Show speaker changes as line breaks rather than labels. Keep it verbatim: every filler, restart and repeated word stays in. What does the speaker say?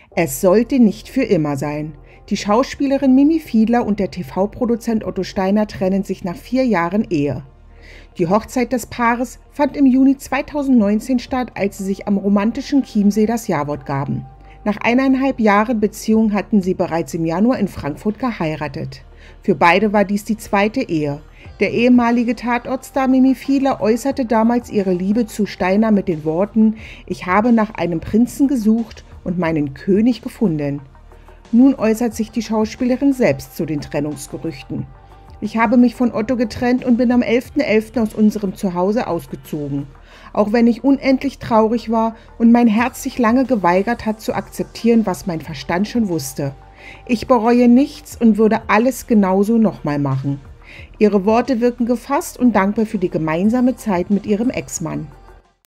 Es sollte nicht für immer sein. Die Schauspielerin Mimi Fiedler und der T V-Produzent Otto Steiner trennen sich nach vier Jahren Ehe. Die Hochzeit des Paares fand im Juni zweitausendneunzehn statt, als sie sich am romantischen Chiemsee das Ja-Wort gaben. Nach eineinhalb Jahren Beziehung hatten sie bereits im Januar in Frankfurt geheiratet. Für beide war dies die zweite Ehe. Der ehemalige Tatortstar Mimi Fiedler äußerte damals ihre Liebe zu Steiner mit den Worten: „Ich habe nach einem Prinzen gesucht und meinen König gefunden." Nun äußert sich die Schauspielerin selbst zu den Trennungsgerüchten. „Ich habe mich von Otto getrennt und bin am elften elften aus unserem Zuhause ausgezogen. Auch wenn ich unendlich traurig war und mein Herz sich lange geweigert hat zu akzeptieren, was mein Verstand schon wusste. Ich bereue nichts und würde alles genauso nochmal machen." Ihre Worte wirken gefasst und dankbar für die gemeinsame Zeit mit ihrem Ex-Mann.